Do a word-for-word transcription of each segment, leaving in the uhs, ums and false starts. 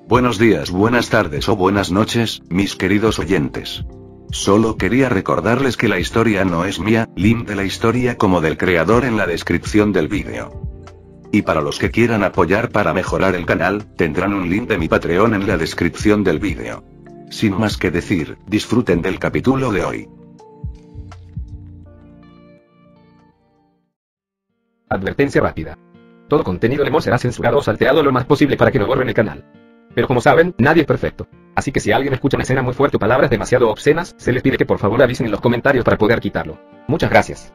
Buenos días, buenas tardes o buenas noches, mis queridos oyentes. Solo quería recordarles que la historia no es mía, link de la historia como del creador en la descripción del vídeo. Y para los que quieran apoyar para mejorar el canal, tendrán un link de mi Patreon en la descripción del vídeo. Sin más que decir, disfruten del capítulo de hoy. Advertencia rápida. Todo contenido de Mo será censurado o salteado lo más posible para que no borren el canal. Pero como saben, nadie es perfecto. Así que si alguien escucha una escena muy fuerte o palabras demasiado obscenas, se les pide que por favor avisen en los comentarios para poder quitarlo. Muchas gracias.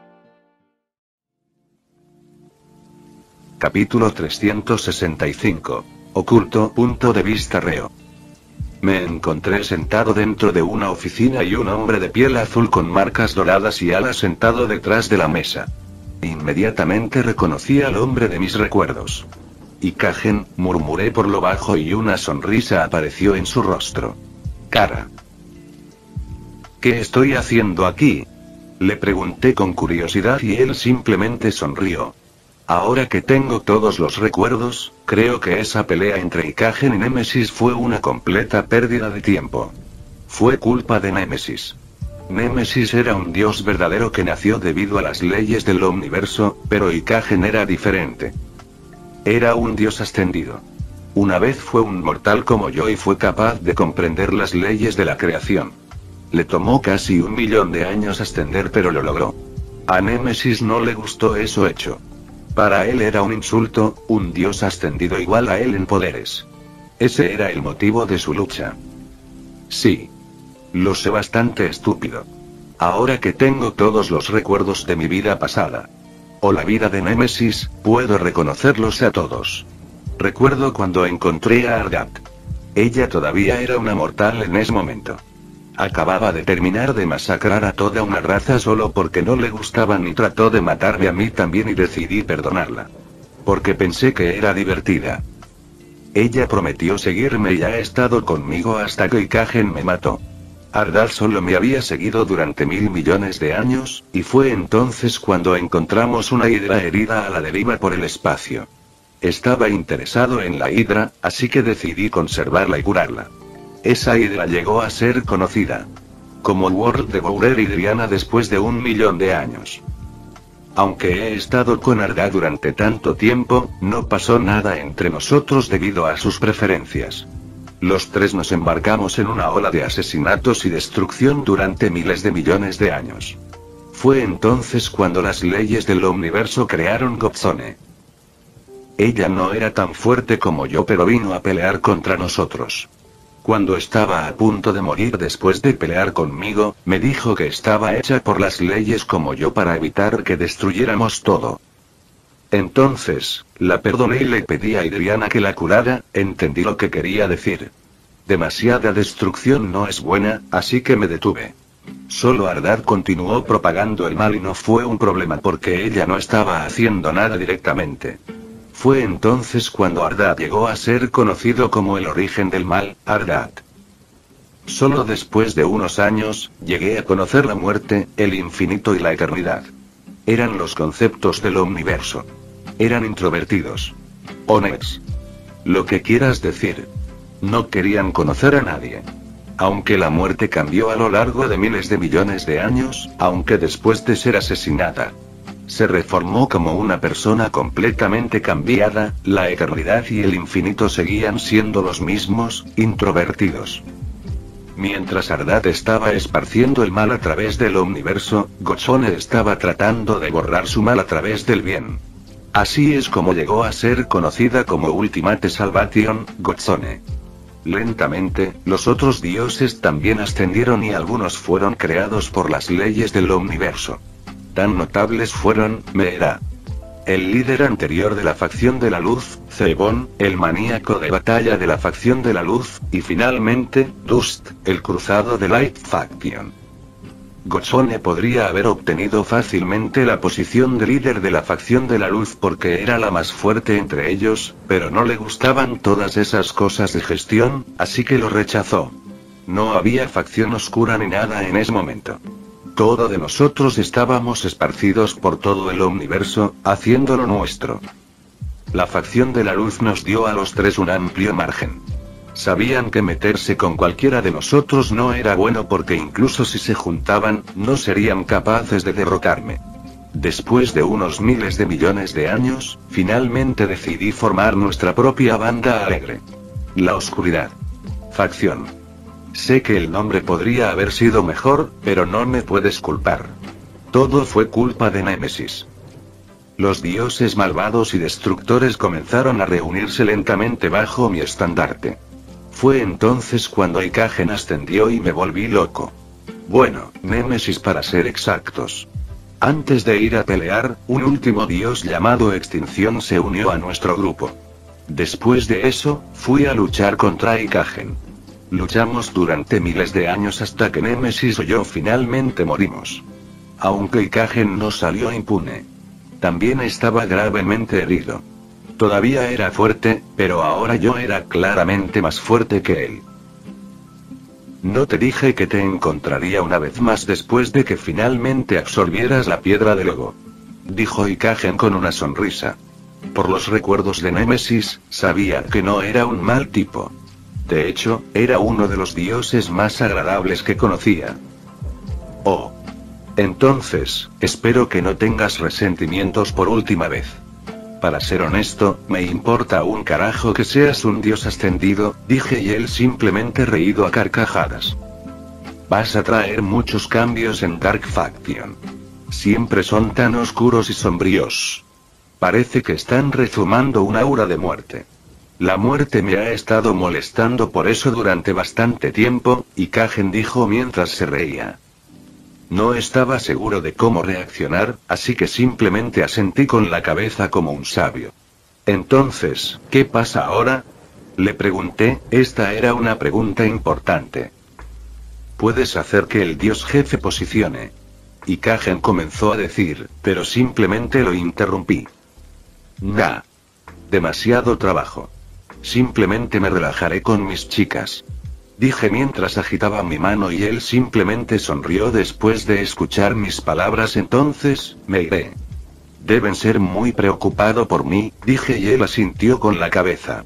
Capítulo trescientos sesenta y cinco. Oculto, punto de vista reo. Me encontré sentado dentro de una oficina y un hombre de piel azul con marcas doradas y alas sentado detrás de la mesa. Inmediatamente reconocí al hombre de mis recuerdos. Ikagen, murmuré por lo bajo y una sonrisa apareció en su rostro. Cara. ¿Qué estoy haciendo aquí? Le pregunté con curiosidad y él simplemente sonrió. Ahora que tengo todos los recuerdos, creo que esa pelea entre Ikagen y Némesis fue una completa pérdida de tiempo. Fue culpa de Némesis. Némesis era un dios verdadero que nació debido a las leyes del universo, pero Ikagen era diferente. Era un dios ascendido. Una vez fue un mortal como yo y fue capaz de comprender las leyes de la creación. Le tomó casi un millón de años ascender, pero lo logró. A Némesis no le gustó eso hecho. Para él era un insulto, un dios ascendido igual a él en poderes. Ese era el motivo de su lucha. Sí. Lo sé, bastante estúpido. Ahora que tengo todos los recuerdos de mi vida pasada, o la vida de Némesis, puedo reconocerlos a todos. Recuerdo cuando encontré a Ardat. Ella todavía era una mortal en ese momento. Acababa de terminar de masacrar a toda una raza solo porque no le gustaban y trató de matarme a mí también y decidí perdonarla. Porque pensé que era divertida. Ella prometió seguirme y ha estado conmigo hasta que Ikagen me mató. Ardat solo me había seguido durante mil millones de años, y fue entonces cuando encontramos una hidra herida a la deriva por el espacio. Estaba interesado en la hidra, así que decidí conservarla y curarla. Esa hidra llegó a ser conocida como World Devourer Hydriana después de un millón de años. Aunque he estado con Ardat durante tanto tiempo, no pasó nada entre nosotros debido a sus preferencias. Los tres nos embarcamos en una ola de asesinatos y destrucción durante miles de millones de años. Fue entonces cuando las leyes del universo crearon Godzone. Ella no era tan fuerte como yo, pero vino a pelear contra nosotros. Cuando estaba a punto de morir después de pelear conmigo, me dijo que estaba hecha por las leyes como yo para evitar que destruyéramos todo. Entonces, la perdoné y le pedí a Hydriana que la curara. Entendí lo que quería decir. Demasiada destrucción no es buena, así que me detuve. Solo Ardat continuó propagando el mal y no fue un problema porque ella no estaba haciendo nada directamente. Fue entonces cuando Ardat llegó a ser conocido como el origen del mal, Ardat. Solo después de unos años, llegué a conocer la muerte, el infinito y la eternidad. Eran los conceptos del universo. Eran introvertidos. Onex. Lo que quieras decir. No querían conocer a nadie. Aunque la muerte cambió a lo largo de miles de millones de años, aunque después de ser asesinada se reformó como una persona completamente cambiada, la eternidad y el infinito seguían siendo los mismos, introvertidos. Mientras Ardat estaba esparciendo el mal a través del universo, Godzone estaba tratando de borrar su mal a través del bien. Así es como llegó a ser conocida como Ultimate Salvation, Godzone. Lentamente, los otros dioses también ascendieron y algunos fueron creados por las leyes del universo. Tan notables fueron, Meera, el líder anterior de la facción de la luz, Zebon, el maníaco de batalla de la facción de la luz, y finalmente, Dust, el cruzado de Light Faction. Godzone podría haber obtenido fácilmente la posición de líder de la facción de la luz porque era la más fuerte entre ellos, pero no le gustaban todas esas cosas de gestión, así que lo rechazó. No había facción oscura ni nada en ese momento. Todo de nosotros estábamos esparcidos por todo el universo, haciéndolo nuestro. La facción de la luz nos dio a los tres un amplio margen. Sabían que meterse con cualquiera de nosotros no era bueno porque incluso si se juntaban, no serían capaces de derrotarme. Después de unos miles de millones de años, finalmente decidí formar nuestra propia banda alegre. La Oscuridad. Facción. Sé que el nombre podría haber sido mejor, pero no me puedes culpar. Todo fue culpa de Némesis. Los dioses malvados y destructores comenzaron a reunirse lentamente bajo mi estandarte. Fue entonces cuando Ikagen ascendió y me volví loco. Bueno, Némesis para ser exactos. Antes de ir a pelear, un último dios llamado Extinción se unió a nuestro grupo. Después de eso, fui a luchar contra Ikagen. Luchamos durante miles de años hasta que Némesis o yo finalmente morimos. Aunque Ikagen no salió impune. También estaba gravemente herido. Todavía era fuerte, pero ahora yo era claramente más fuerte que él. ¿No te dije que te encontraría una vez más después de que finalmente absorbieras la piedra del ego? Dijo Ikagen con una sonrisa. Por los recuerdos de Némesis, sabía que no era un mal tipo. De hecho, era uno de los dioses más agradables que conocía. Oh. Entonces, espero que no tengas resentimientos por última vez. Para ser honesto, me importa un carajo que seas un dios ascendido, dije y él simplemente reído a carcajadas. Vas a traer muchos cambios en Dark Faction. Siempre son tan oscuros y sombríos. Parece que están rezumando un aura de muerte. La muerte me ha estado molestando por eso durante bastante tiempo, Ikagen dijo mientras se reía. No estaba seguro de cómo reaccionar, así que simplemente asentí con la cabeza como un sabio. Entonces, ¿qué pasa ahora? Le pregunté, esta era una pregunta importante. Puedes hacer que el dios jefe posicione. Ikagen comenzó a decir, pero simplemente lo interrumpí. Nah. Demasiado trabajo. Simplemente me relajaré con mis chicas. Dije mientras agitaba mi mano y él simplemente sonrió después de escuchar mis palabras. Entonces, me iré. Deben ser muy preocupado por mí, dije y él asintió con la cabeza.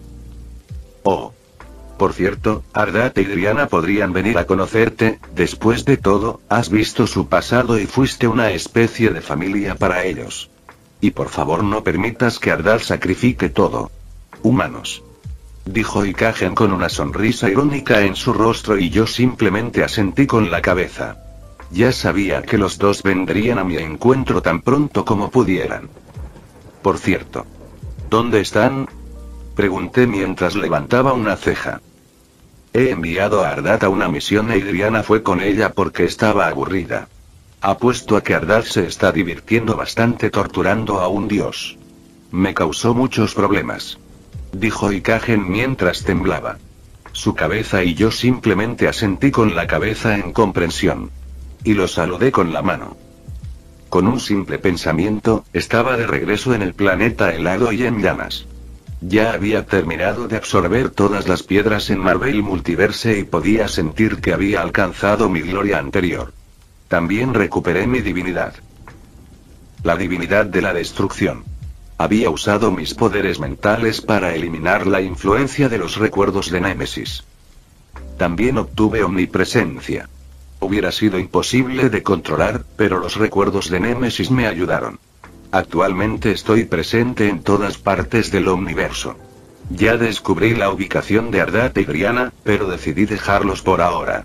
Oh. Por cierto, Ardat y Driana podrían venir a conocerte, después de todo, has visto su pasado y fuiste una especie de familia para ellos. Y por favor no permitas que Ardat sacrifique todo. Humanos. Dijo Ikagen con una sonrisa irónica en su rostro y yo simplemente asentí con la cabeza. Ya sabía que los dos vendrían a mi encuentro tan pronto como pudieran. Por cierto. ¿Dónde están? Pregunté mientras levantaba una ceja. He enviado a Ardat a una misión e Idriana fue con ella porque estaba aburrida. Apuesto a que Ardat se está divirtiendo bastante torturando a un dios. Me causó muchos problemas. Dijo Ikagen mientras temblaba. Su cabeza y yo simplemente asentí con la cabeza en comprensión. Y lo saludé con la mano. Con un simple pensamiento, estaba de regreso en el planeta helado y en llamas. Ya había terminado de absorber todas las piedras en Marvel Multiverse y podía sentir que había alcanzado mi gloria anterior. También recuperé mi divinidad. La divinidad de la destrucción. Había usado mis poderes mentales para eliminar la influencia de los recuerdos de Némesis. También obtuve omnipresencia. Hubiera sido imposible de controlar, pero los recuerdos de Némesis me ayudaron. Actualmente estoy presente en todas partes del universo. Ya descubrí la ubicación de Ardat y Driana, pero decidí dejarlos por ahora.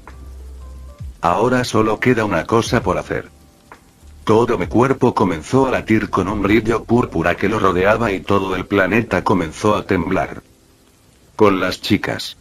Ahora solo queda una cosa por hacer. Todo mi cuerpo comenzó a latir con un brillo púrpura que lo rodeaba y todo el planeta comenzó a temblar. Con las chicas.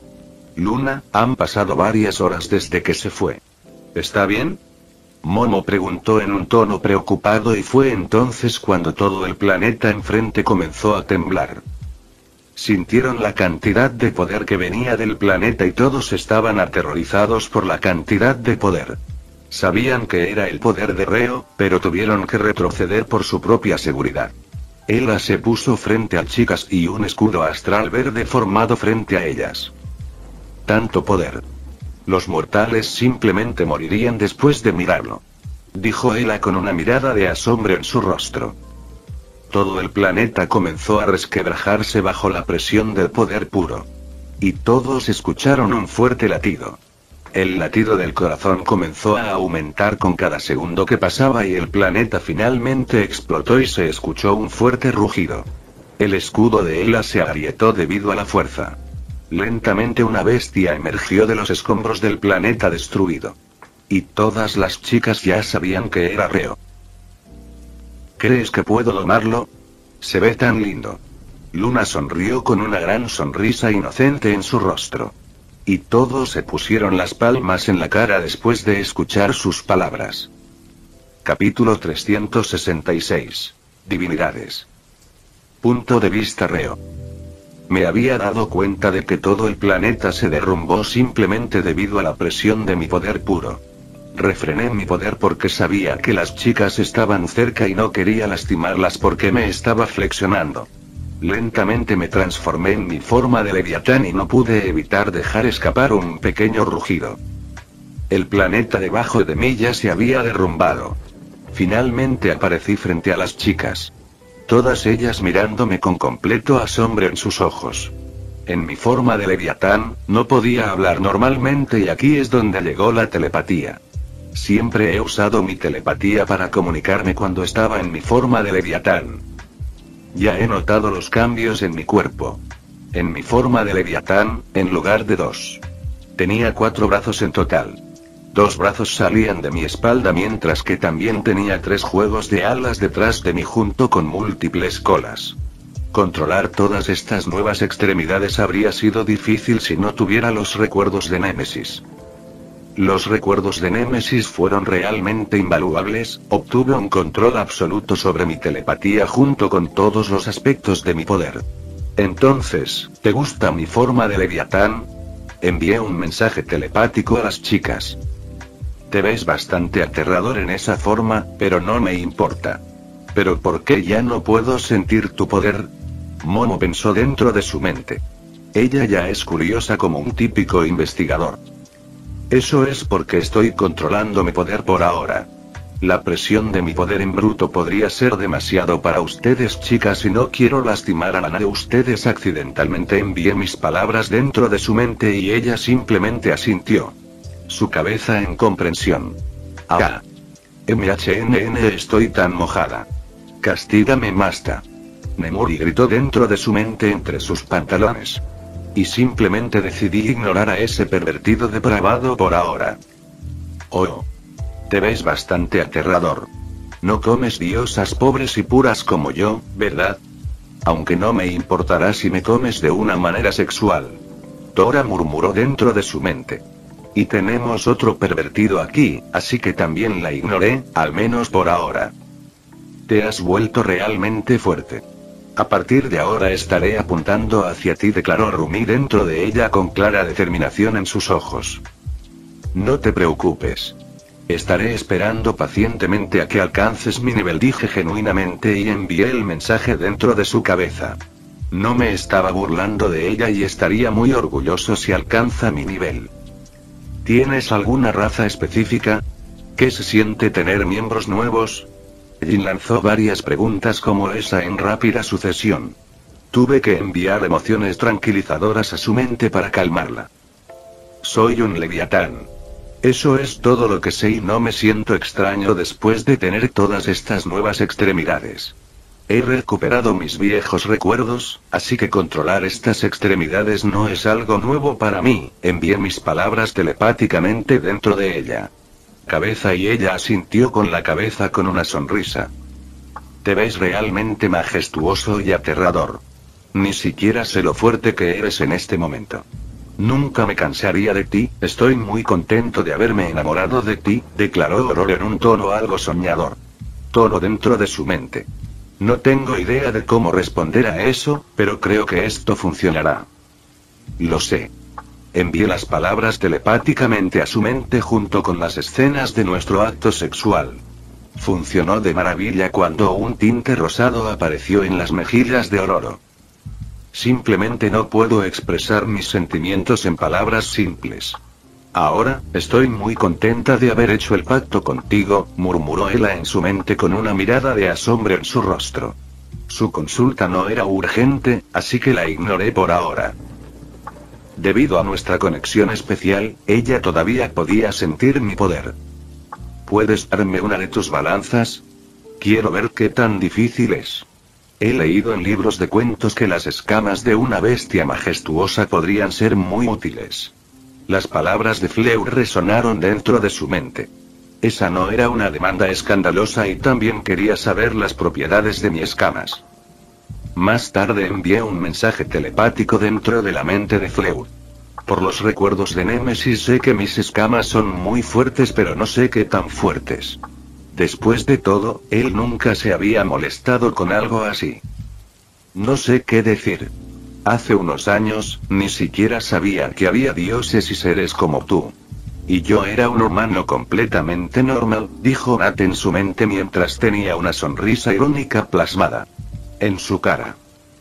Luna, han pasado varias horas desde que se fue. ¿Está bien? Momo preguntó en un tono preocupado y fue entonces cuando todo el planeta enfrente comenzó a temblar. Sintieron la cantidad de poder que venía del planeta y todos estaban aterrorizados por la cantidad de poder. Sabían que era el poder de Reo, pero tuvieron que retroceder por su propia seguridad. Ella se puso frente a chicas y un escudo astral verde formado frente a ellas. Tanto poder. Los mortales simplemente morirían después de mirarlo. Dijo ella con una mirada de asombro en su rostro. Todo el planeta comenzó a resquebrajarse bajo la presión del poder puro. Y todos escucharon un fuerte latido. El latido del corazón comenzó a aumentar con cada segundo que pasaba y el planeta finalmente explotó y se escuchó un fuerte rugido. El escudo de Ela se agrietó debido a la fuerza. Lentamente una bestia emergió de los escombros del planeta destruido. Y todas las chicas ya sabían que era Reo. ¿Crees que puedo domarlo? Se ve tan lindo. Luna sonrió con una gran sonrisa inocente en su rostro. Y todos se pusieron las palmas en la cara después de escuchar sus palabras. Capítulo trescientos sesenta y seis. Divinidades. Punto de vista Reo. Me había dado cuenta de que todo el planeta se derrumbó simplemente debido a la presión de mi poder puro. Refrené mi poder porque sabía que las chicas estaban cerca y no quería lastimarlas porque me estaba flexionando. Lentamente me transformé en mi forma de Leviatán y no pude evitar dejar escapar un pequeño rugido. El planeta debajo de mí ya se había derrumbado. Finalmente aparecí frente a las chicas. Todas ellas mirándome con completo asombro en sus ojos. En mi forma de Leviatán, no podía hablar normalmente y aquí es donde llegó la telepatía. Siempre he usado mi telepatía para comunicarme cuando estaba en mi forma de Leviatán. Ya he notado los cambios en mi cuerpo. En mi forma de Leviatán, en lugar de dos. Tenía cuatro brazos en total. Dos brazos salían de mi espalda mientras que también tenía tres juegos de alas detrás de mí junto con múltiples colas. Controlar todas estas nuevas extremidades habría sido difícil si no tuviera los recuerdos de Némesis. Los recuerdos de Némesis fueron realmente invaluables, obtuve un control absoluto sobre mi telepatía junto con todos los aspectos de mi poder. Entonces, ¿te gusta mi forma de Leviatán? Envié un mensaje telepático a las chicas. Te ves bastante aterrador en esa forma, pero no me importa. ¿Pero por qué ya no puedo sentir tu poder? Momo pensó dentro de su mente. Ella ya es curiosa como un típico investigador. Eso es porque estoy controlando mi poder por ahora. La presión de mi poder en bruto podría ser demasiado para ustedes chicas y no quiero lastimar a la de ustedes accidentalmente. Envié mis palabras dentro de su mente y ella simplemente asintió. Su cabeza en comprensión. Ah. M H N N estoy tan mojada. Castígame Masta. Nemuri gritó dentro de su mente entre sus pantalones. Y simplemente decidí ignorar a ese pervertido depravado por ahora. Oh. Te ves bastante aterrador. No comes diosas pobres y puras como yo, ¿verdad? Aunque no me importará si me comes de una manera sexual. Tora murmuró dentro de su mente. Y tenemos otro pervertido aquí, así que también la ignoré, al menos por ahora. Te has vuelto realmente fuerte. A partir de ahora estaré apuntando hacia ti, declaró Rumi dentro de ella con clara determinación en sus ojos. No te preocupes. Estaré esperando pacientemente a que alcances mi nivel, dije genuinamente y envié el mensaje dentro de su cabeza. No me estaba burlando de ella y estaría muy orgulloso si alcanza mi nivel. ¿Tienes alguna raza específica? ¿Qué se siente tener miembros nuevos? Jin lanzó varias preguntas como esa en rápida sucesión. Tuve que enviar emociones tranquilizadoras a su mente para calmarla. Soy un Leviatán. Eso es todo lo que sé y no me siento extraño después de tener todas estas nuevas extremidades. He recuperado mis viejos recuerdos, así que controlar estas extremidades no es algo nuevo para mí. Envié mis palabras telepáticamente dentro de ella. Cabeza y ella asintió con la cabeza con una sonrisa. Te ves realmente majestuoso y aterrador. Ni siquiera sé lo fuerte que eres en este momento. Nunca me cansaría de ti, estoy muy contento de haberme enamorado de ti, declaró Aurora en un tono algo soñador. Tono dentro de su mente. No tengo idea de cómo responder a eso, pero creo que esto funcionará. Lo sé. Envié las palabras telepáticamente a su mente junto con las escenas de nuestro acto sexual. Funcionó de maravilla cuando un tinte rosado apareció en las mejillas de Ororo. Simplemente no puedo expresar mis sentimientos en palabras simples. Ahora, estoy muy contenta de haber hecho el pacto contigo, murmuró Ela en su mente con una mirada de asombro en su rostro. Su consulta no era urgente, así que la ignoré por ahora. Debido a nuestra conexión especial, ella todavía podía sentir mi poder. ¿Puedes darme una de tus balanzas? Quiero ver qué tan difícil es. He leído en libros de cuentos que las escamas de una bestia majestuosa podrían ser muy útiles. Las palabras de Fleur resonaron dentro de su mente. Esa no era una demanda escandalosa y también quería saber las propiedades de mis escamas. Más tarde envié un mensaje telepático dentro de la mente de Fleur. Por los recuerdos de Némesis sé que mis escamas son muy fuertes, pero no sé qué tan fuertes. Después de todo, él nunca se había molestado con algo así. No sé qué decir. Hace unos años, ni siquiera sabía que había dioses y seres como tú. Y yo era un humano completamente normal, dijo Nat en su mente mientras tenía una sonrisa irónica plasmada en su cara.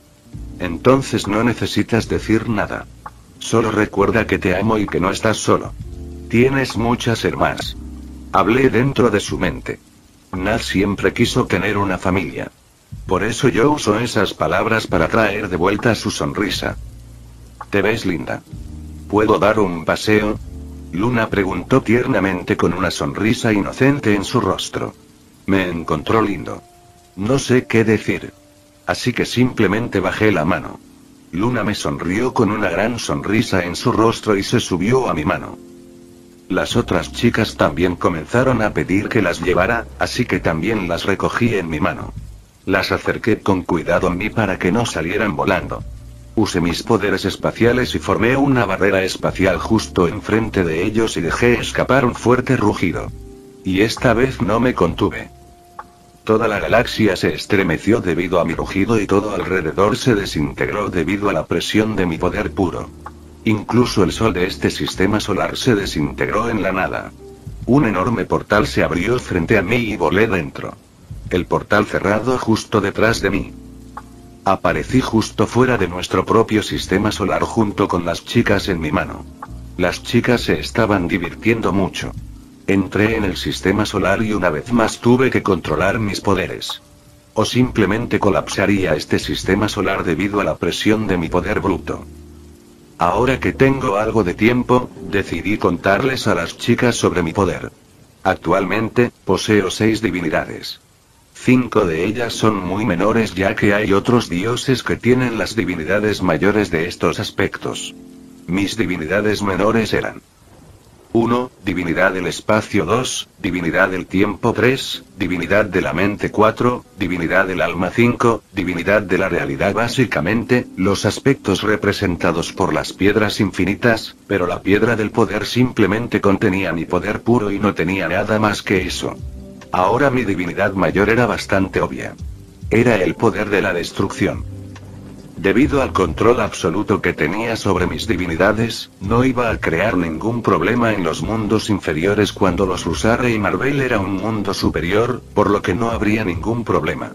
Entonces no necesitas decir nada. Solo recuerda que te amo y que no estás solo. Tienes muchas hermanas. Hablé dentro de su mente. Nat siempre quiso tener una familia. Por eso yo uso esas palabras para traer de vuelta su sonrisa. ¿Te ves linda? ¿Puedo dar un paseo? Luna preguntó tiernamente con una sonrisa inocente en su rostro. Me encontró lindo. No sé qué decir. Así que simplemente bajé la mano. Luna me sonrió con una gran sonrisa en su rostro y se subió a mi mano. Las otras chicas también comenzaron a pedir que las llevara, así que también las recogí en mi mano. Las acerqué con cuidado a mí para que no salieran volando. Usé mis poderes espaciales y formé una barrera espacial justo enfrente de ellos y dejé escapar un fuerte rugido. Y esta vez no me contuve. Toda la galaxia se estremeció debido a mi rugido y todo alrededor se desintegró debido a la presión de mi poder puro. Incluso el sol de este sistema solar se desintegró en la nada. Un enorme portal se abrió frente a mí y volé dentro. El portal cerrado justo detrás de mí. Aparecí justo fuera de nuestro propio sistema solar junto con las chicas en mi mano. Las chicas se estaban divirtiendo mucho. Entré en el sistema solar y una vez más tuve que controlar mis poderes. O simplemente colapsaría este sistema solar debido a la presión de mi poder bruto. Ahora que tengo algo de tiempo, decidí contarles a las chicas sobre mi poder. Actualmente, poseo seis divinidades. Cinco de ellas son muy menores ya que hay otros dioses que tienen las divinidades mayores de estos aspectos. Mis divinidades menores eran: uno. Divinidad del espacio dos, Divinidad del tiempo tres, Divinidad de la mente cuatro, Divinidad del alma cinco, Divinidad de la realidad. Básicamente, los aspectos representados por las piedras infinitas, pero la piedra del poder simplemente contenía mi poder puro y no tenía nada más que eso. Ahora mi divinidad mayor era bastante obvia. Era el poder de la destrucción. Debido al control absoluto que tenía sobre mis divinidades, no iba a crear ningún problema en los mundos inferiores cuando los usara y Marvel era un mundo superior, por lo que no habría ningún problema.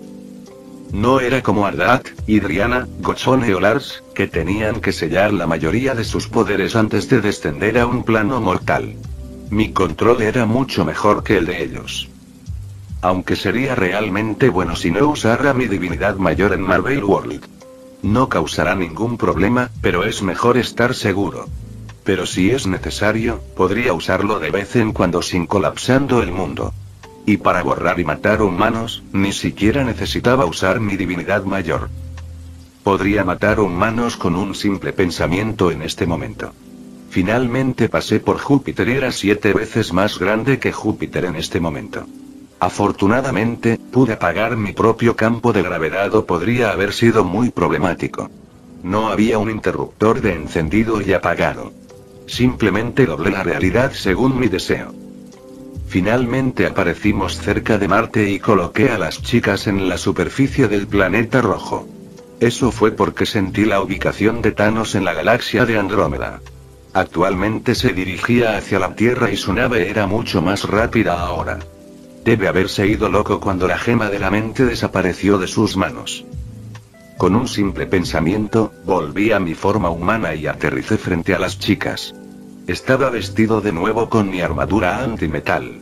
No era como Ardak, Idriana, Gochone o Lars, que tenían que sellar la mayoría de sus poderes antes de descender a un plano mortal. Mi control era mucho mejor que el de ellos. Aunque sería realmente bueno si no usara mi divinidad mayor en Marvel World. No causará ningún problema, pero es mejor estar seguro. Pero si es necesario, podría usarlo de vez en cuando sin colapsando el mundo. Y para borrar y matar humanos, ni siquiera necesitaba usar mi divinidad mayor. Podría matar humanos con un simple pensamiento en este momento. Finalmente pasé por Júpiter y era siete veces más grande que Júpiter en este momento. Afortunadamente, pude apagar mi propio campo de gravedad o podría haber sido muy problemático. No había un interruptor de encendido y apagado. Simplemente doblé la realidad según mi deseo. Finalmente aparecimos cerca de Marte y coloqué a las chicas en la superficie del planeta rojo. Eso fue porque sentí la ubicación de Thanos en la galaxia de Andrómeda. Actualmente se dirigía hacia la Tierra y su nave era mucho más rápida ahora. Debe haberse ido loco cuando la gema de la mente desapareció de sus manos. Con un simple pensamiento, volví a mi forma humana y aterricé frente a las chicas. Estaba vestido de nuevo con mi armadura antimetal.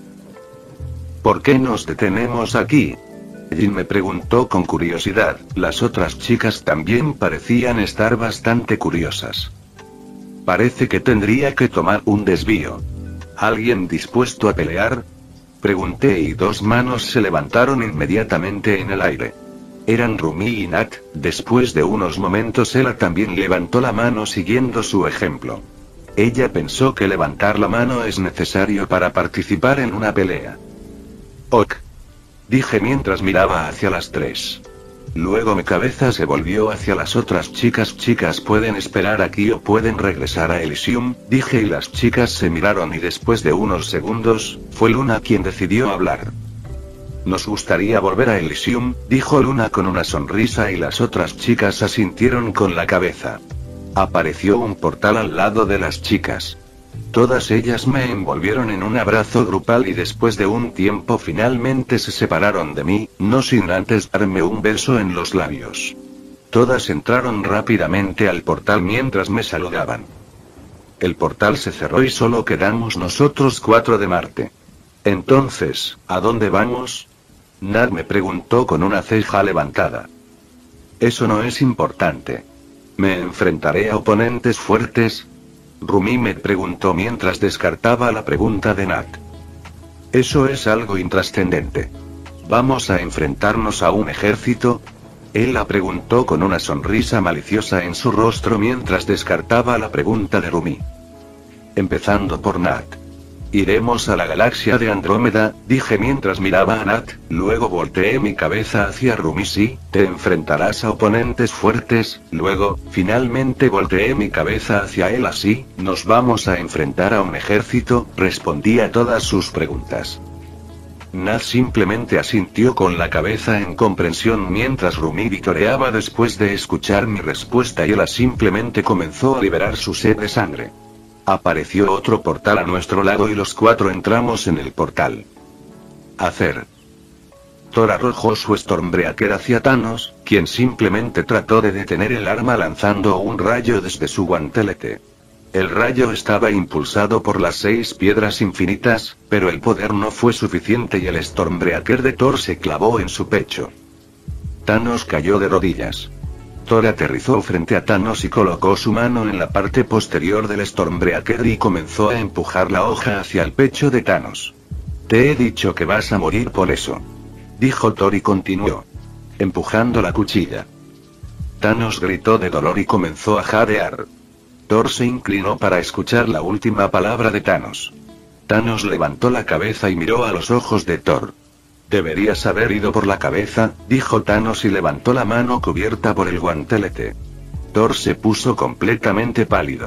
¿Por qué nos detenemos aquí? Jin me preguntó con curiosidad. Las otras chicas también parecían estar bastante curiosas. Parece que tendría que tomar un desvío. ¿Alguien dispuesto a pelear? Pregunté y dos manos se levantaron inmediatamente en el aire. Eran Rumi y Nat. Después de unos momentos Ela también levantó la mano siguiendo su ejemplo. Ella pensó que levantar la mano es necesario para participar en una pelea. Ok. Dije mientras miraba hacia las tres. Luego mi cabeza se volvió hacia las otras chicas. Chicas, pueden esperar aquí o pueden regresar a Elysium, dije, y las chicas se miraron y después de unos segundos, fue Luna quien decidió hablar. Nos gustaría volver a Elysium, dijo Luna con una sonrisa y las otras chicas asintieron con la cabeza. Apareció un portal al lado de las chicas. Todas ellas me envolvieron en un abrazo grupal y después de un tiempo finalmente se separaron de mí, no sin antes darme un beso en los labios. Todas entraron rápidamente al portal mientras me saludaban. El portal se cerró y solo quedamos nosotros cuatro de Marte. Entonces, ¿a dónde vamos? Nat me preguntó con una ceja levantada. Eso no es importante. ¿Me enfrentaré a oponentes fuertes? Rumi me preguntó mientras descartaba la pregunta de Nat. Eso es algo intrascendente. ¿Vamos a enfrentarnos a un ejército? Él la preguntó con una sonrisa maliciosa en su rostro mientras descartaba la pregunta de Rumi. Empezando por Nat. Iremos a la galaxia de Andrómeda, dije mientras miraba a Nat, luego volteé mi cabeza hacia Rumi. Sí, te enfrentarás a oponentes fuertes, luego, finalmente volteé mi cabeza hacia él. Así, nos vamos a enfrentar a un ejército, respondí a todas sus preguntas. Nat simplemente asintió con la cabeza en comprensión mientras Rumi victoreaba después de escuchar mi respuesta y ella simplemente comenzó a liberar su sed de sangre. Apareció otro portal a nuestro lado y los cuatro entramos en el portal. Hacer. Thor arrojó su Stormbreaker hacia Thanos, quien simplemente trató de detener el arma lanzando un rayo desde su guantelete. El rayo estaba impulsado por las seis piedras infinitas, pero el poder no fue suficiente y el Stormbreaker de Thor se clavó en su pecho. Thanos cayó de rodillas. Thor aterrizó frente a Thanos y colocó su mano en la parte posterior del Stormbreaker y comenzó a empujar la hoja hacia el pecho de Thanos. Te he dicho que vas a morir por eso. Dijo Thor y continuó. Empujando la cuchilla. Thanos gritó de dolor y comenzó a jadear. Thor se inclinó para escuchar la última palabra de Thanos. Thanos levantó la cabeza y miró a los ojos de Thor. Deberías haber ido por la cabeza, dijo Thanos y levantó la mano cubierta por el guantelete. Thor se puso completamente pálido.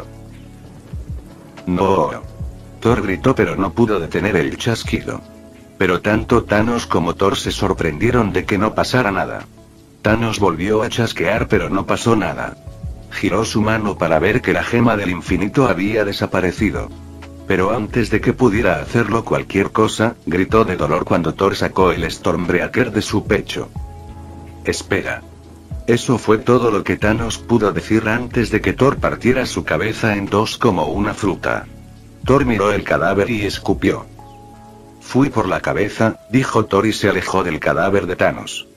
No. Thor gritó pero no pudo detener el chasquido. Pero tanto Thanos como Thor se sorprendieron de que no pasara nada. Thanos volvió a chasquear pero no pasó nada. Giró su mano para ver que la gema del infinito había desaparecido. Pero antes de que pudiera hacerlo cualquier cosa, gritó de dolor cuando Thor sacó el Stormbreaker de su pecho. Espera. Eso fue todo lo que Thanos pudo decir antes de que Thor partiera su cabeza en dos como una fruta. Thor miró el cadáver y escupió. Fui por la cabeza, dijo Thor y se alejó del cadáver de Thanos.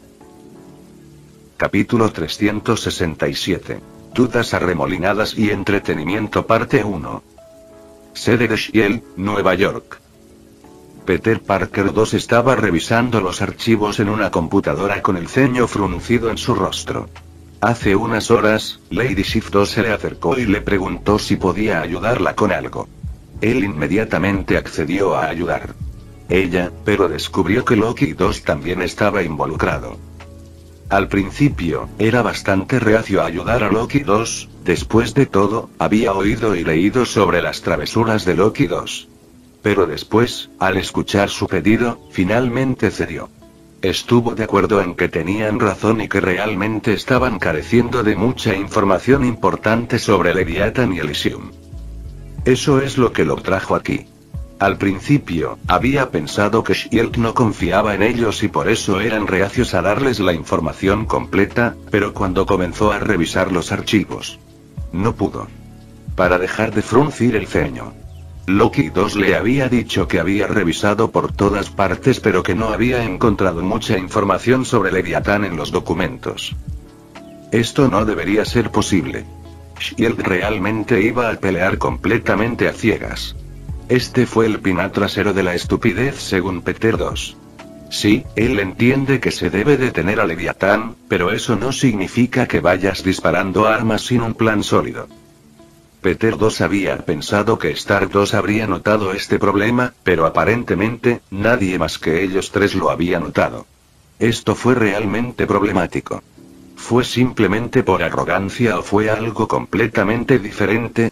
Capítulo trescientos sesenta y siete. Dudas arremolinadas y entretenimiento parte uno. Sede de Shield, Nueva York. Peter Parker dos estaba revisando los archivos en una computadora con el ceño fruncido en su rostro. Hace unas horas, Lady Sif dos se le acercó y le preguntó si podía ayudarla con algo. Él inmediatamente accedió a ayudar. Ella, pero descubrió que Loki dos también estaba involucrado. Al principio, era bastante reacio a ayudar a Loki dos, después de todo, había oído y leído sobre las travesuras de Loki dos. Pero después, al escuchar su pedido, finalmente cedió. Estuvo de acuerdo en que tenían razón y que realmente estaban careciendo de mucha información importante sobre Leviathan y Elysium. Eso es lo que lo trajo aquí. Al principio, había pensado que Shield no confiaba en ellos y por eso eran reacios a darles la información completa, pero cuando comenzó a revisar los archivos, no pudo. Para dejar de fruncir el ceño. Loki dos le había dicho que había revisado por todas partes pero que no había encontrado mucha información sobre Leviathan en los documentos. Esto no debería ser posible. Shield realmente iba a pelear completamente a ciegas. Este fue el pinar trasero de la estupidez según Peter dos. Sí, él entiende que se debe detener a Leviatán, pero eso no significa que vayas disparando armas sin un plan sólido. Peter dos había pensado que Stardust habría notado este problema, pero aparentemente, nadie más que ellos tres lo había notado. Esto fue realmente problemático. ¿Fue simplemente por arrogancia o fue algo completamente diferente?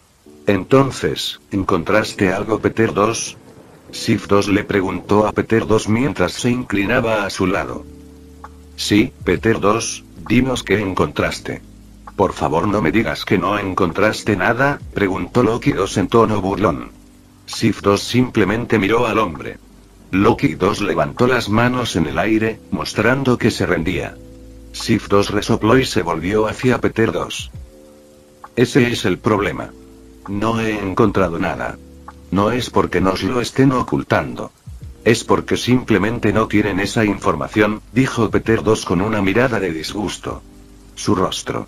Entonces, ¿encontraste algo, Peter dos? Sif dos le preguntó a Peter dos mientras se inclinaba a su lado. Sí, Peter dos, dinos qué encontraste. Por favor no me digas que no encontraste nada, preguntó Loki dos en tono burlón. Sif dos simplemente miró al hombre. Loki dos levantó las manos en el aire, mostrando que se rendía. Sif dos resopló y se volvió hacia Peter dos. Ese es el problema. No he encontrado nada. No es porque nos lo estén ocultando. Es porque simplemente no tienen esa información, dijo Peter dos con una mirada de disgusto. Su rostro.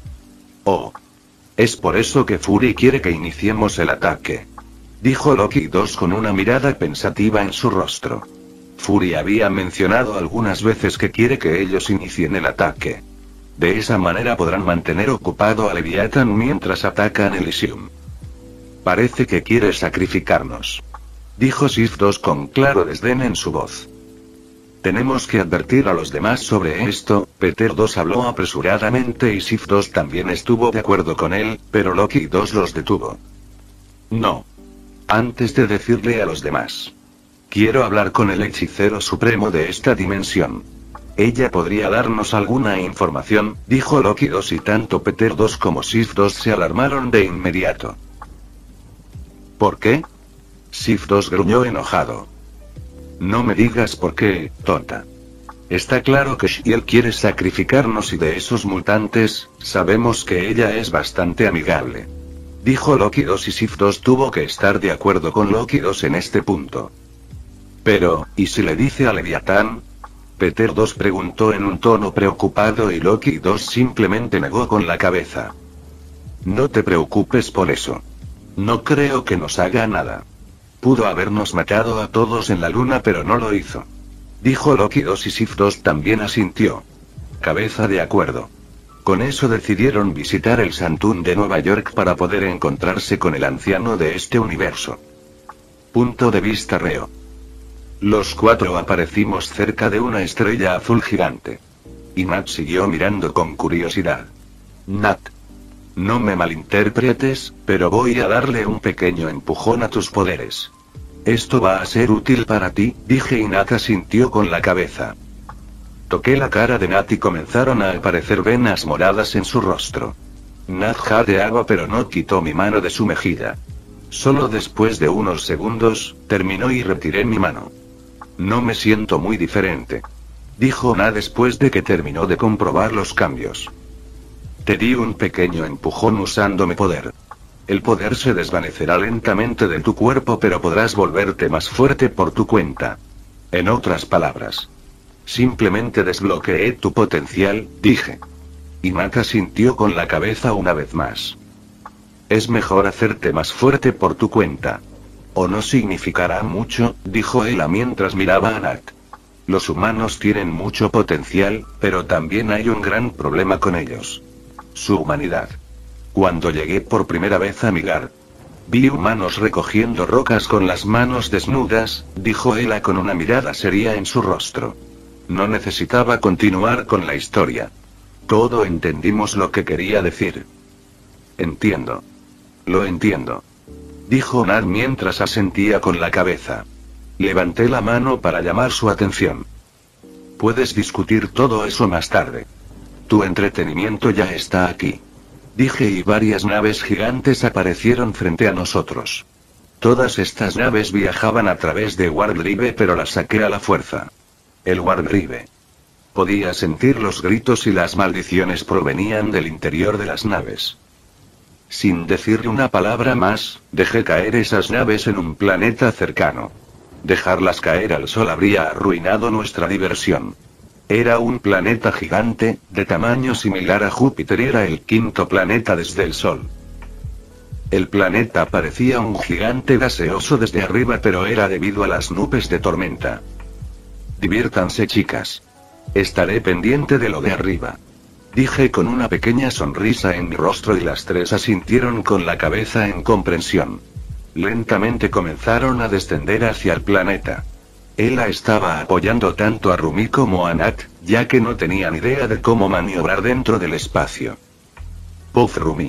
Oh. Es por eso que Fury quiere que iniciemos el ataque. Dijo Loki dos con una mirada pensativa en su rostro. Fury había mencionado algunas veces que quiere que ellos inicien el ataque. De esa manera podrán mantener ocupado a Leviathan mientras atacan Elysium. Parece que quiere sacrificarnos. Dijo Sif dos con claro desdén en su voz. Tenemos que advertir a los demás sobre esto, Peter dos habló apresuradamente y Sif dos también estuvo de acuerdo con él, pero Loki dos los detuvo. No. Antes de decirle a los demás. Quiero hablar con el hechicero supremo de esta dimensión. Ella podría darnos alguna información, dijo Loki dos y tanto Peter dos como Sif dos se alarmaron de inmediato. ¿Por qué? Sif dos gruñó enojado. No me digas por qué, tonta. Está claro que Shield quiere sacrificarnos y de esos mutantes, sabemos que ella es bastante amigable. Dijo Loki dos y Sif dos tuvo que estar de acuerdo con Loki dos en este punto. Pero, ¿y si le dice a Leviatán? Peter dos preguntó en un tono preocupado y Loki dos simplemente negó con la cabeza. No te preocupes por eso. No creo que nos haga nada. Pudo habernos matado a todos en la luna pero no lo hizo. Dijo Loki dos y Sif dos también asintió. Cabeza de acuerdo. Con eso decidieron visitar el Santún de Nueva York para poder encontrarse con el anciano de este universo. Punto de vista reo. Los cuatro aparecimos cerca de una estrella azul gigante. Y Nat siguió mirando con curiosidad. Nat. No me malinterpretes, pero voy a darle un pequeño empujón a tus poderes. Esto va a ser útil para ti, dije y Nat asintió con la cabeza. Toqué la cara de Nat y comenzaron a aparecer venas moradas en su rostro. Nat jadeaba pero no quitó mi mano de su mejilla. Solo después de unos segundos, terminó y retiré mi mano. No me siento muy diferente. Dijo Nat después de que terminó de comprobar los cambios. Te di un pequeño empujón usando mi poder. El poder se desvanecerá lentamente de tu cuerpo pero podrás volverte más fuerte por tu cuenta. En otras palabras. Simplemente desbloqueé tu potencial, dije. Y Nat asintió con la cabeza una vez más. Es mejor hacerte más fuerte por tu cuenta. O no significará mucho, dijo ella mientras miraba a Nat. Los humanos tienen mucho potencial, pero también hay un gran problema con ellos. Su humanidad. Cuando llegué por primera vez a Midgard, vi humanos recogiendo rocas con las manos desnudas, dijo ella con una mirada seria en su rostro. No necesitaba continuar con la historia. Todo entendimos lo que quería decir. Entiendo. Lo entiendo. Dijo Nat mientras asentía con la cabeza. Levanté la mano para llamar su atención. Puedes discutir todo eso más tarde. Tu entretenimiento ya está aquí. Dije y varias naves gigantes aparecieron frente a nosotros. Todas estas naves viajaban a través de Warp Drive pero las saqué a la fuerza. El Warp Drive. Podía sentir los gritos y las maldiciones provenían del interior de las naves. Sin decirle una palabra más, dejé caer esas naves en un planeta cercano. Dejarlas caer al sol habría arruinado nuestra diversión. Era un planeta gigante, de tamaño similar a Júpiter y era el quinto planeta desde el Sol. El planeta parecía un gigante gaseoso desde arriba, pero era debido a las nubes de tormenta. Diviértanse, chicas. Estaré pendiente de lo de arriba. Dije con una pequeña sonrisa en mi rostro y las tres asintieron con la cabeza en comprensión. Lentamente comenzaron a descender hacia el planeta. Ella estaba apoyando tanto a Rumi como a Nat, ya que no tenían idea de cómo maniobrar dentro del espacio. Puff, Rumi.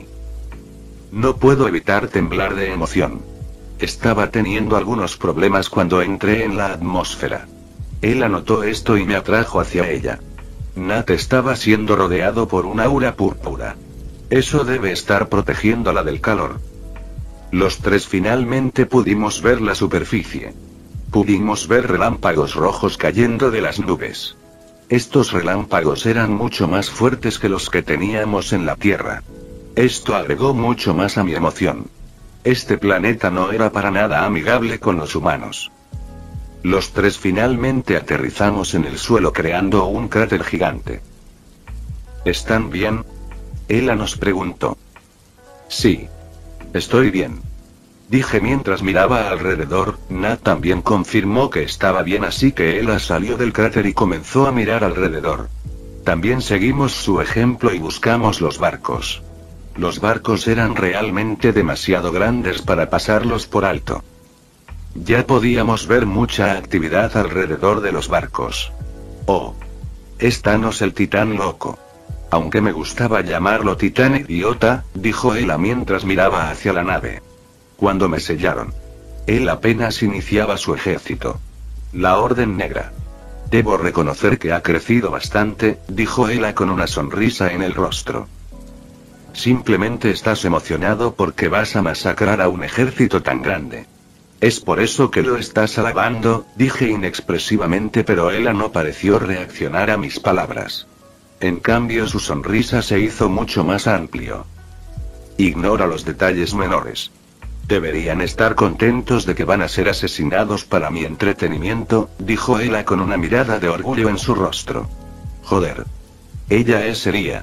No puedo evitar temblar de emoción. Estaba teniendo algunos problemas cuando entré en la atmósfera. Él notó esto y me atrajo hacia ella. Nat estaba siendo rodeado por un aura púrpura. Eso debe estar protegiéndola del calor. Los tres finalmente pudimos ver la superficie. Pudimos ver relámpagos rojos cayendo de las nubes. Estos relámpagos eran mucho más fuertes que los que teníamos en la Tierra. Esto agregó mucho más a mi emoción. Este planeta no era para nada amigable con los humanos. Los tres finalmente aterrizamos en el suelo creando un cráter gigante. ¿Están bien? Ella nos preguntó. Sí. Estoy bien. Dije mientras miraba alrededor. Nat también confirmó que estaba bien, así que ella salió del cráter y comenzó a mirar alrededor. También seguimos su ejemplo y buscamos los barcos. Los barcos eran realmente demasiado grandes para pasarlos por alto. Ya podíamos ver mucha actividad alrededor de los barcos. Oh. Es Thanos, el titán loco. Aunque me gustaba llamarlo titán idiota, dijo ella mientras miraba hacia la nave. Cuando me sellaron. Él apenas iniciaba su ejército. La Orden Negra. Debo reconocer que ha crecido bastante, dijo ella con una sonrisa en el rostro. Simplemente estás emocionado porque vas a masacrar a un ejército tan grande. Es por eso que lo estás alabando, dije inexpresivamente, pero ella no pareció reaccionar a mis palabras. En cambio su sonrisa se hizo mucho más amplio. Ignora los detalles menores. Deberían estar contentos de que van a ser asesinados para mi entretenimiento, dijo ella con una mirada de orgullo en su rostro. Joder. Ella es seria.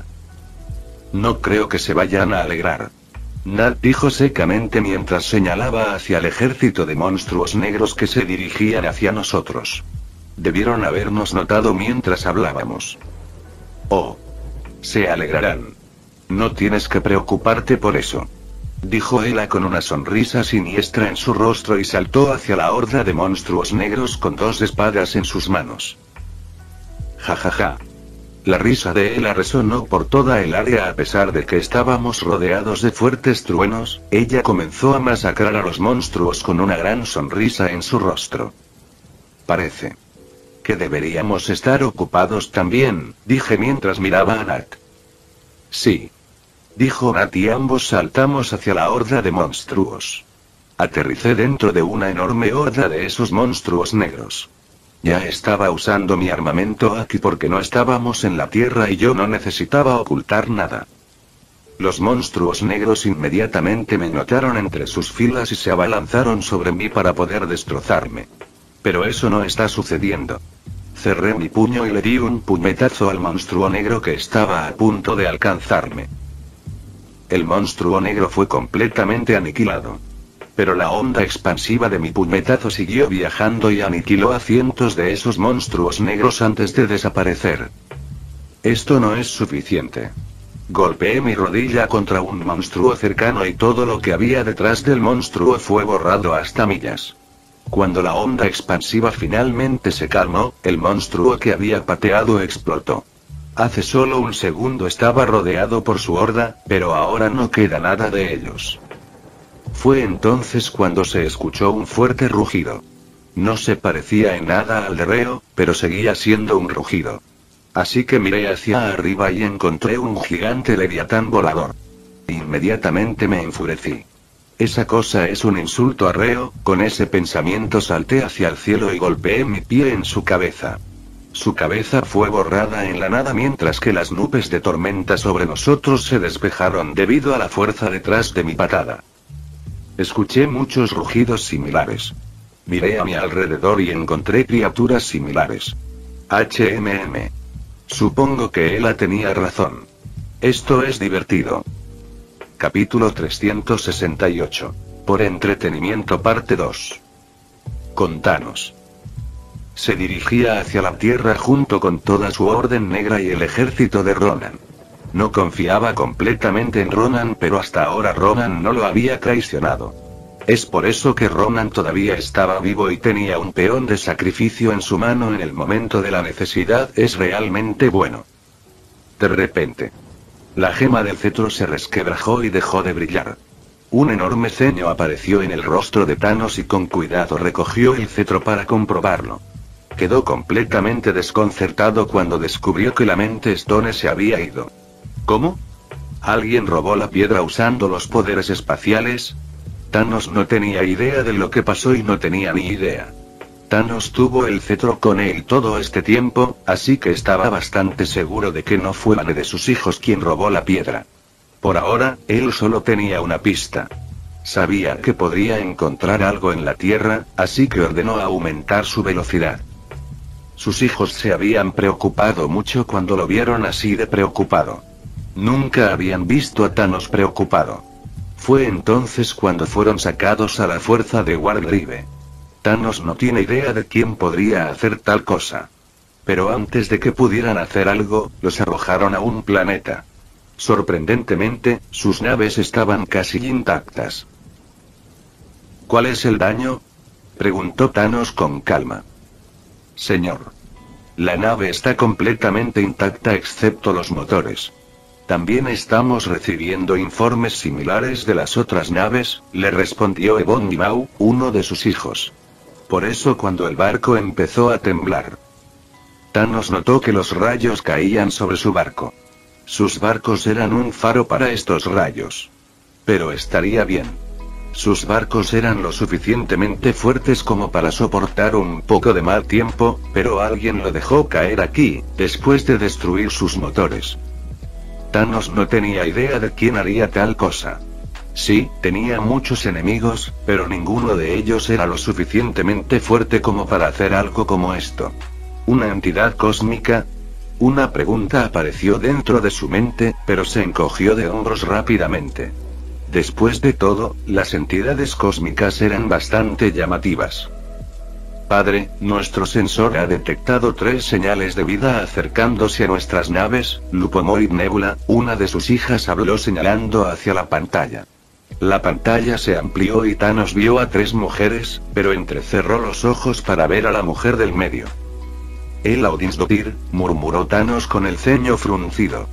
No creo que se vayan a alegrar. Nat dijo secamente mientras señalaba hacia el ejército de monstruos negros que se dirigían hacia nosotros. Debieron habernos notado mientras hablábamos. Oh. Se alegrarán. No tienes que preocuparte por eso. Dijo ella con una sonrisa siniestra en su rostro y saltó hacia la horda de monstruos negros con dos espadas en sus manos. Ja ja ja. La risa de ella resonó por toda el área a pesar de que estábamos rodeados de fuertes truenos. Ella comenzó a masacrar a los monstruos con una gran sonrisa en su rostro. Parece que deberíamos estar ocupados también, dije mientras miraba a Nat. Sí. Dijo Nat y ambos saltamos hacia la horda de monstruos. Aterricé dentro de una enorme horda de esos monstruos negros. Ya estaba usando mi armamento aquí porque no estábamos en la Tierra y yo no necesitaba ocultar nada. Los monstruos negros inmediatamente me notaron entre sus filas y se abalanzaron sobre mí para poder destrozarme. Pero eso no está sucediendo. Cerré mi puño y le di un puñetazo al monstruo negro que estaba a punto de alcanzarme. El monstruo negro fue completamente aniquilado. Pero la onda expansiva de mi puñetazo siguió viajando y aniquiló a cientos de esos monstruos negros antes de desaparecer. Esto no es suficiente. Golpeé mi rodilla contra un monstruo cercano y todo lo que había detrás del monstruo fue borrado hasta millas. Cuando la onda expansiva finalmente se calmó, el monstruo que había pateado explotó. Hace solo un segundo estaba rodeado por su horda, pero ahora no queda nada de ellos. Fue entonces cuando se escuchó un fuerte rugido. No se parecía en nada al de Reo, pero seguía siendo un rugido. Así que miré hacia arriba y encontré un gigante leviatán volador. Inmediatamente me enfurecí. Esa cosa es un insulto a Reo. Con ese pensamiento salté hacia el cielo y golpeé mi pie en su cabeza. Su cabeza fue borrada en la nada mientras que las nubes de tormenta sobre nosotros se despejaron debido a la fuerza detrás de mi patada. Escuché muchos rugidos similares. Miré a mi alrededor y encontré criaturas similares. H M M. Supongo que Ela tenía razón. Esto es divertido. Capítulo trescientos sesenta y ocho. Por entretenimiento parte dos. Con Thanos. Se dirigía hacia la Tierra junto con toda su Orden Negra y el ejército de Ronan. No confiaba completamente en Ronan, pero hasta ahora Ronan no lo había traicionado. Es por eso que Ronan todavía estaba vivo y tenía un peón de sacrificio en su mano en el momento de la necesidad. Es realmente bueno. De repente, la gema del cetro se resquebrajó y dejó de brillar. Un enorme ceño apareció en el rostro de Thanos y con cuidado recogió el cetro para comprobarlo. Quedó completamente desconcertado cuando descubrió que la mente Stone se había ido. ¿Cómo? ¿Alguien robó la piedra usando los poderes espaciales? Thanos no tenía idea de lo que pasó y no tenía ni idea. Thanos tuvo el cetro con él todo este tiempo, así que estaba bastante seguro de que no fue nadie de sus hijos quien robó la piedra. Por ahora, él solo tenía una pista. Sabía que podría encontrar algo en la Tierra, así que ordenó aumentar su velocidad. Sus hijos se habían preocupado mucho cuando lo vieron así de preocupado. Nunca habían visto a Thanos preocupado. Fue entonces cuando fueron sacados a la fuerza de Wargreave. Thanos no tiene idea de quién podría hacer tal cosa. Pero antes de que pudieran hacer algo, los arrojaron a un planeta. Sorprendentemente, sus naves estaban casi intactas. ¿Cuál es el daño?, preguntó Thanos con calma. Señor. La nave está completamente intacta excepto los motores. También estamos recibiendo informes similares de las otras naves, le respondió Ebony Maw, uno de sus hijos. Por eso cuando el barco empezó a temblar, Thanos notó que los rayos caían sobre su barco. Sus barcos eran un faro para estos rayos. Pero estaría bien. Sus barcos eran lo suficientemente fuertes como para soportar un poco de mal tiempo, pero alguien lo dejó caer aquí, después de destruir sus motores. Thanos no tenía idea de quién haría tal cosa. Sí, tenía muchos enemigos, pero ninguno de ellos era lo suficientemente fuerte como para hacer algo como esto. ¿Una entidad cósmica? Una pregunta apareció dentro de su mente, pero se encogió de hombros rápidamente. Después de todo, las entidades cósmicas eran bastante llamativas. Padre, nuestro sensor ha detectado tres señales de vida acercándose a nuestras naves. Lupomoid Nebula, una de sus hijas, habló señalando hacia la pantalla. La pantalla se amplió y Thanos vio a tres mujeres, pero entrecerró los ojos para ver a la mujer del medio. Ela Odinsdottir, murmuró Thanos con el ceño fruncido.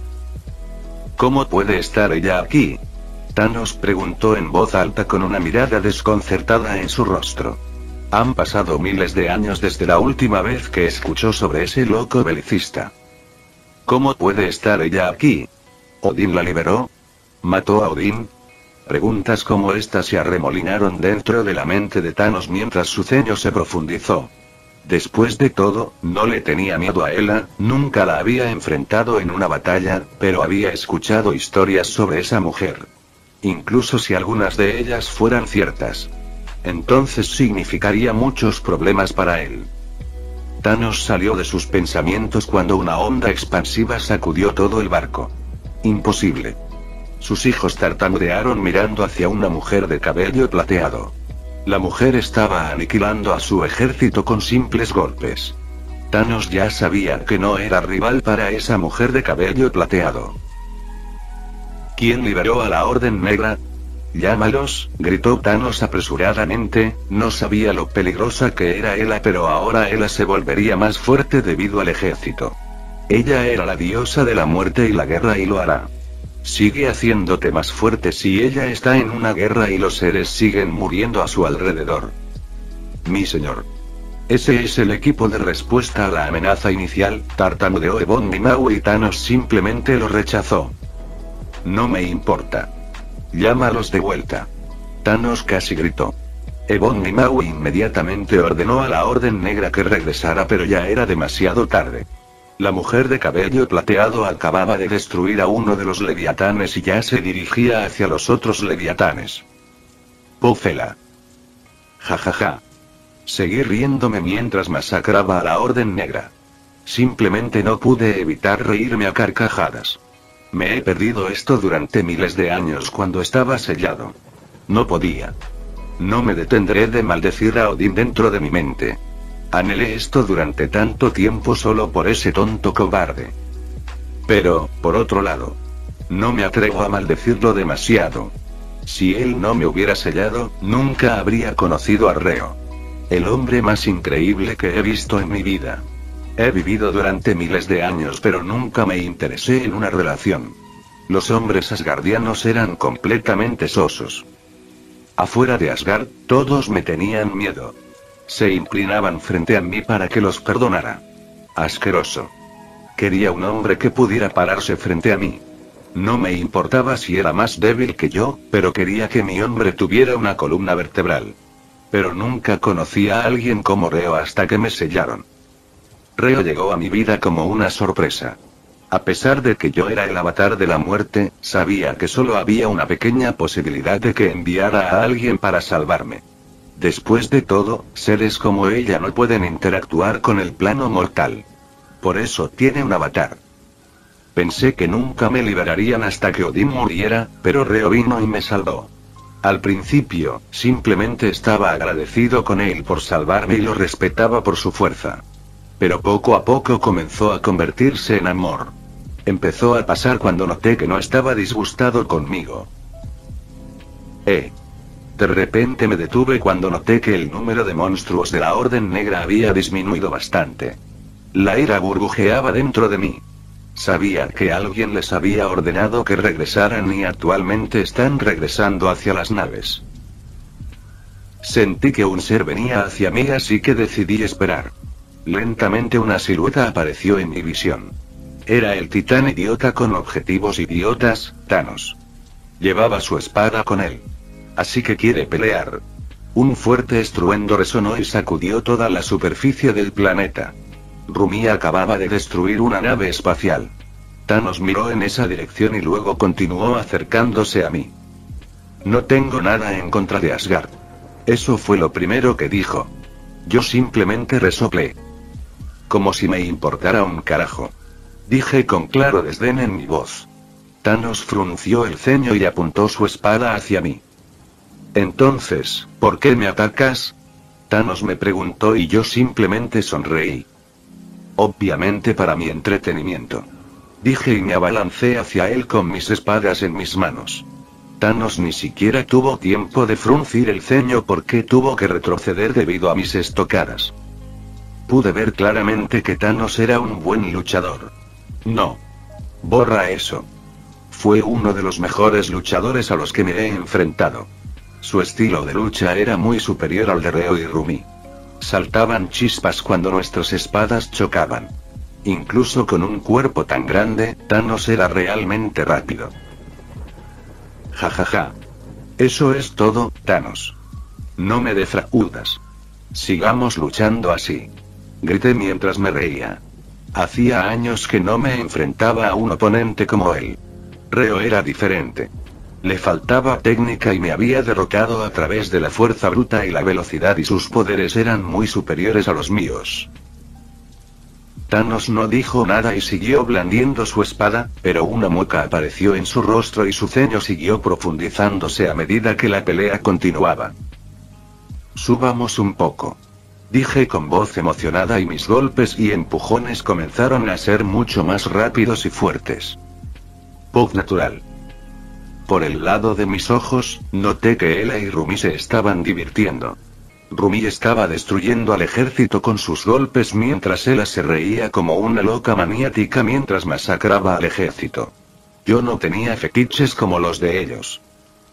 ¿Cómo puede estar ella aquí?, Thanos preguntó en voz alta con una mirada desconcertada en su rostro. Han pasado miles de años desde la última vez que escuchó sobre ese loco belicista. ¿Cómo puede estar ella aquí? ¿Odín la liberó? ¿Mató a Odín? Preguntas como estas se arremolinaron dentro de la mente de Thanos mientras su ceño se profundizó. Después de todo, no le tenía miedo a Ela, nunca la había enfrentado en una batalla, pero había escuchado historias sobre esa mujer. Incluso si algunas de ellas fueran ciertas. Entonces significaría muchos problemas para él. Thanos salió de sus pensamientos cuando una onda expansiva sacudió todo el barco. Imposible. Sus hijos tartamudearon mirando hacia una mujer de cabello plateado. La mujer estaba aniquilando a su ejército con simples golpes. Thanos ya sabía que no era rival para esa mujer de cabello plateado. ¿Quién liberó a la Orden Negra? Llámalos, gritó Thanos apresuradamente. No sabía lo peligrosa que era Ela, pero ahora Ela se volvería más fuerte debido al ejército. Ella era la diosa de la muerte y la guerra y lo hará. Sigue haciéndote más fuerte si ella está en una guerra y los seres siguen muriendo a su alrededor. Mi señor. Ese es el equipo de respuesta a la amenaza inicial, tartamudeó Ebony Maw y Thanos simplemente lo rechazó. No me importa. Llámalos de vuelta. Thanos casi gritó. Ebony Maw inmediatamente ordenó a la Orden Negra que regresara, pero ya era demasiado tarde. La mujer de cabello plateado acababa de destruir a uno de los leviatanes y ya se dirigía hacia los otros leviatanes. Pofela. Ja ja ja. Seguí riéndome mientras masacraba a la Orden Negra. Simplemente no pude evitar reírme a carcajadas. Me he perdido esto durante miles de años cuando estaba sellado. No podía. No me detendré de maldecir a Odín dentro de mi mente. Anhelé esto durante tanto tiempo solo por ese tonto cobarde. Pero, por otro lado, no me atrevo a maldecirlo demasiado. Si él no me hubiera sellado, nunca habría conocido a Reo. El hombre más increíble que he visto en mi vida. He vivido durante miles de años pero nunca me interesé en una relación. Los hombres asgardianos eran completamente sosos. Afuera de Asgard, todos me tenían miedo. Se inclinaban frente a mí para que los perdonara. Asqueroso. Quería un hombre que pudiera pararse frente a mí. No me importaba si era más débil que yo, pero quería que mi hombre tuviera una columna vertebral. Pero nunca conocí a alguien como Reo hasta que me sellaron. Reo llegó a mi vida como una sorpresa. A pesar de que yo era el avatar de la muerte, sabía que solo había una pequeña posibilidad de que enviara a alguien para salvarme. Después de todo, seres como ella no pueden interactuar con el plano mortal. Por eso tiene un avatar. Pensé que nunca me liberarían hasta que Odín muriera, pero Reo vino y me salvó. Al principio, simplemente estaba agradecido con él por salvarme y lo respetaba por su fuerza. Pero poco a poco comenzó a convertirse en amor. Empezó a pasar cuando noté que no estaba disgustado conmigo. Eh. De repente me detuve cuando noté que el número de monstruos de la Orden Negra había disminuido bastante. La ira burbujeaba dentro de mí. Sabía que alguien les había ordenado que regresaran y actualmente están regresando hacia las naves. Sentí que un ser venía hacia mí, así que decidí esperar. Lentamente una silueta apareció en mi visión. Era el titán idiota con objetivos idiotas, Thanos. Llevaba su espada con él. Así que quiere pelear. Un fuerte estruendo resonó y sacudió toda la superficie del planeta. Rumi acababa de destruir una nave espacial. Thanos miró en esa dirección y luego continuó acercándose a mí. No tengo nada en contra de Asgard. Eso fue lo primero que dijo. Yo simplemente resoplé. Como si me importara un carajo. Dije con claro desdén en mi voz. Thanos frunció el ceño y apuntó su espada hacia mí. Entonces, ¿por qué me atacas? Thanos me preguntó y yo simplemente sonreí. Obviamente para mi entretenimiento. Dije y me abalancé hacia él con mis espadas en mis manos. Thanos ni siquiera tuvo tiempo de fruncir el ceño porque tuvo que retroceder debido a mis estocadas. Pude ver claramente que Thanos era un buen luchador. No. Borra eso. Fue uno de los mejores luchadores a los que me he enfrentado. Su estilo de lucha era muy superior al de Reo y Rumi. Saltaban chispas cuando nuestras espadas chocaban. Incluso con un cuerpo tan grande, Thanos era realmente rápido. Jajaja. Eso es todo, Thanos. No me defraudas. Sigamos luchando así. Grité mientras me reía. Hacía años que no me enfrentaba a un oponente como él. Reo era diferente. Le faltaba técnica y me había derrotado a través de la fuerza bruta y la velocidad y sus poderes eran muy superiores a los míos. Thanos no dijo nada y siguió blandiendo su espada, pero una mueca apareció en su rostro y su ceño siguió profundizándose a medida que la pelea continuaba. Subamos un poco. Dije con voz emocionada y mis golpes y empujones comenzaron a ser mucho más rápidos y fuertes. Pug natural. Por el lado de mis ojos, noté que Ela y Rumi se estaban divirtiendo. Rumi estaba destruyendo al ejército con sus golpes mientras Ela se reía como una loca maniática mientras masacraba al ejército. Yo no tenía fetiches como los de ellos.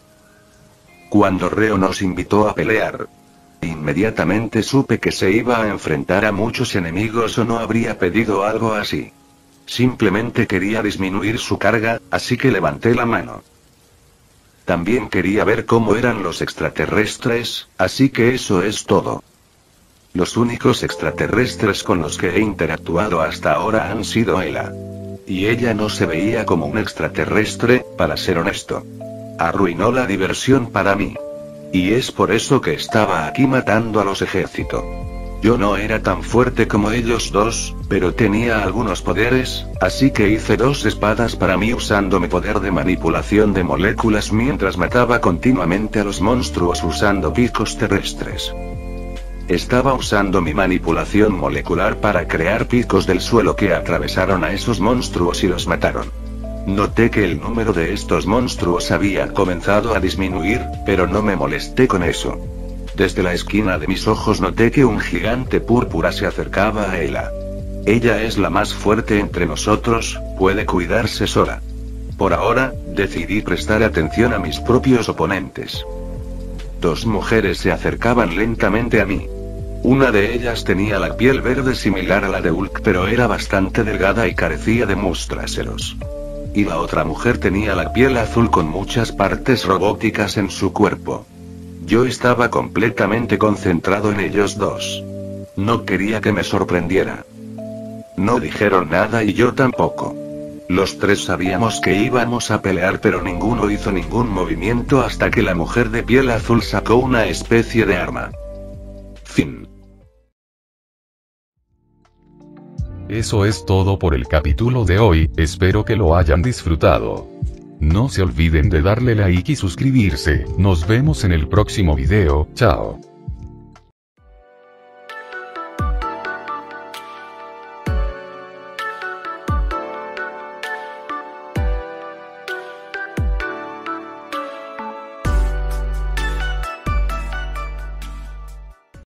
Cuando Reo nos invitó a pelear, inmediatamente supe que se iba a enfrentar a muchos enemigos o no habría pedido algo así. Simplemente quería disminuir su carga, así que levanté la mano. También quería ver cómo eran los extraterrestres, así que eso es todo. Los únicos extraterrestres con los que he interactuado hasta ahora han sido Ela. Y ella no se veía como un extraterrestre, para ser honesto. Arruinó la diversión para mí. Y es por eso que estaba aquí matando a los ejércitos. Yo no era tan fuerte como ellos dos, pero tenía algunos poderes, así que hice dos espadas para mí usando mi poder de manipulación de moléculas mientras mataba continuamente a los monstruos usando picos terrestres. Estaba usando mi manipulación molecular para crear picos del suelo que atravesaron a esos monstruos y los mataron. Noté que el número de estos monstruos había comenzado a disminuir, pero no me molesté con eso. Desde la esquina de mis ojos noté que un gigante púrpura se acercaba a Ela. Ella es la más fuerte entre nosotros, puede cuidarse sola. Por ahora, decidí prestar atención a mis propios oponentes. Dos mujeres se acercaban lentamente a mí. Una de ellas tenía la piel verde similar a la de Hulk, pero era bastante delgada y carecía de mus traseros. Y la otra mujer tenía la piel azul con muchas partes robóticas en su cuerpo. Yo estaba completamente concentrado en ellos dos. No quería que me sorprendiera. No dijeron nada y yo tampoco. Los tres sabíamos que íbamos a pelear, pero ninguno hizo ningún movimiento hasta que la mujer de piel azul sacó una especie de arma. Fin. Eso es todo por el capítulo de hoy, espero que lo hayan disfrutado. No se olviden de darle like y suscribirse, nos vemos en el próximo video, chao.